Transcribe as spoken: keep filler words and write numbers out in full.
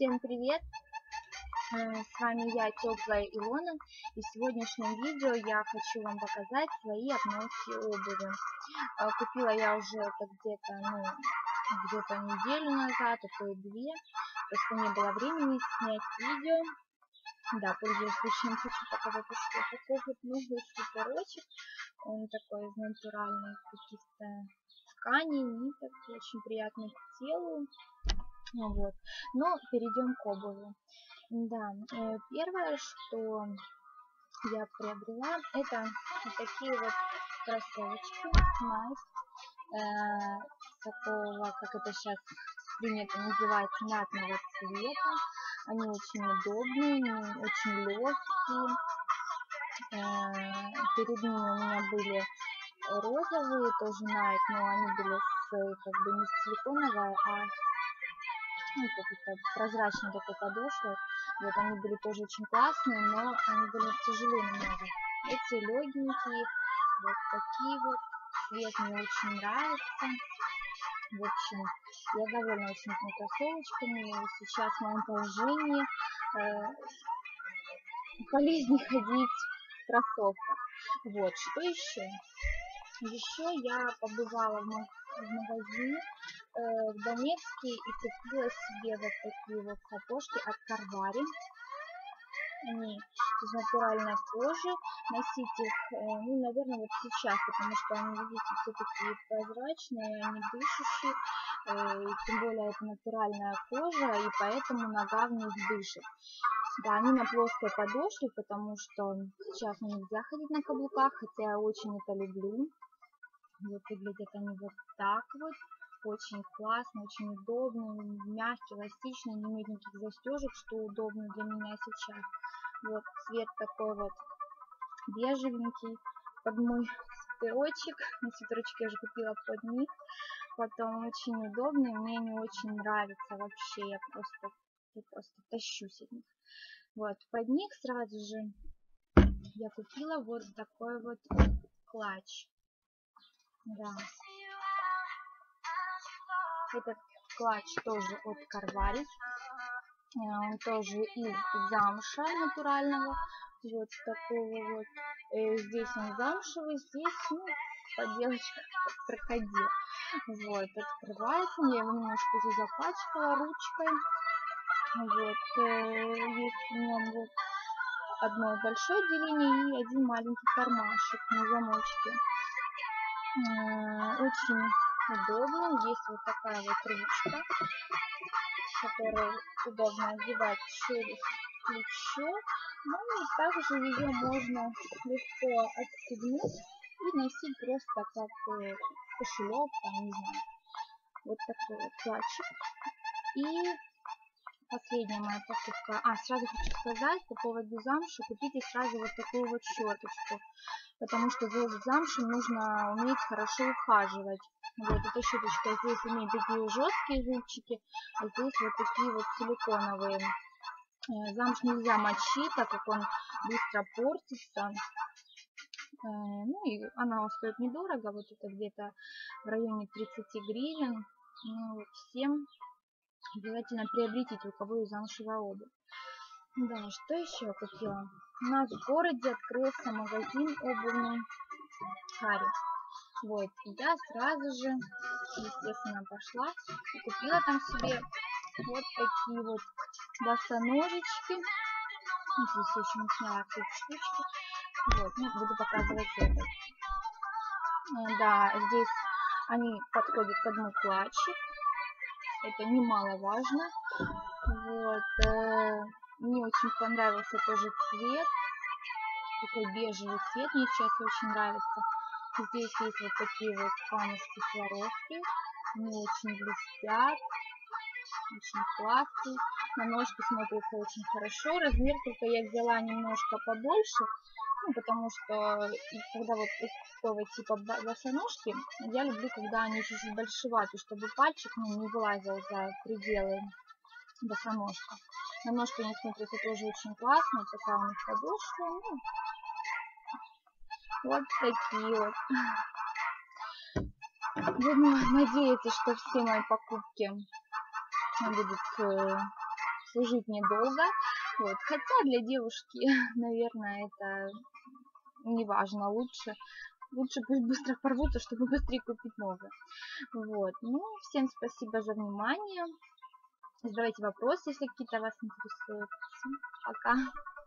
Всем привет! С вами я, Теплая Илона, и в сегодняшнем видео я хочу вам показать свои обновки обуви. Купила я уже это где-то ну, где-то неделю назад, а то и две, просто не было времени снять видео. Да, пользуясь случаем, хочу показать, что такой вот новый свитерочек. Он такой из натуральных каких-то тканей, ниток, очень приятный к телу. Вот. Но перейдем к обуви. Да, первое, что я приобрела, это вот такие вот кроссовочки Nice, э, такого, как это сейчас принято называть, мятного цвета. Они очень удобные, очень легкие. Э, перед ними у меня были розовые, тоже Nike, но они были с, как бы не силиконовой, а ну, как-то прозрачной такой подошвой. Вот они были тоже очень классные, но они были тяжелее немного. Эти легенькие, вот такие вот. Цвет мне очень нравится. В общем, я довольна очень этими кроссовочками. Сейчас в моем положении э, полезнее ходить в кроссовках. Вот, что еще? Еще я побывала в, в магазине э, в Донецке и купила себе вот такие вот сапожки от Карвари. Они из натуральной кожи. Носить их, э, ну, наверное, вот сейчас, потому что они, видите, все такие прозрачные, они дышащие. Э, тем более это натуральная кожа, и поэтому нога в них дышит. Да, они на плоской подошве, потому что сейчас нельзя ходить на каблуках, хотя я очень это люблю. Вот выглядят они вот так вот. Очень классно, очень удобно, мягкий, эластичный, не имеет никаких застежек, что удобно для меня сейчас. Вот цвет такой вот бежевенький, под мой свитерочек. На свитерочек я уже купила под них. Потом очень удобный, мне не очень нравится вообще, я просто, я просто тащусь от них. Вот, под них сразу же я купила вот такой вот клатч. Да. Этот клатч тоже от Карвари. Он тоже из замша натурального. Вот такого вот. Здесь он замшевый, здесь, ну, поделочка крокодил. Вот, открывается. Я его немножко уже запачкала ручкой. Вот, есть в нем вот одно большое отделение и один маленький кармашек на замочке. Очень удобно. Есть вот такая вот ручка, которую удобно одевать через плечо. Ну и также ее можно легко отстегнуть и носить просто как кошелек, там, не знаю. Вот такой вот клатчик. И последняя моя покупка. А, сразу хочу сказать по поводу замши. Купите сразу вот такую вот щеточку. Потому что за замшем нужно уметь хорошо ухаживать. Вот эта щеточка здесь имеет такие жесткие зубчики, а здесь вот такие вот силиконовые. Замш нельзя мочить, так как он быстро портится. Ну и она стоит недорого, вот это где-то в районе тридцати гривен. Ну, всем обязательно приобретите, у кого есть замшевая обувь. Да, что еще я купила? У нас в городе открылся магазин обувный Хари. Вот, и я сразу же, естественно, пошла и купила там себе вот такие вот босоножечки. Здесь еще не сняла все эти штучки. Вот, ну, буду показывать это. Да, здесь они подходят к одному клатчу. Это немаловажно. Вот, э, мне очень понравился тоже цвет. Такой бежевый цвет мне сейчас очень нравится. Здесь есть вот такие вот камушки Сваровски. Они очень блестят. Очень классные. На ножке смотрится очень хорошо. Размер только я взяла немножко побольше. Ну, потому что когда вот такого типа босоножки, я люблю, когда они чуть-чуть большеваты, чтобы пальчик, ну, не вылазил за пределы босоножка. На ножке они смотрятся тоже очень классно. Такая у них подошва. Ну, вот такие вот. Буду надеяться, что все мои покупки будут служить недолго. Вот. Хотя для девушки, наверное, это не важно. Лучше, лучше пусть быстро порвутся, чтобы быстрее купить новые. Вот. Ну, всем спасибо за внимание. Задавайте вопросы, если какие-то вас интересуют. Всем пока.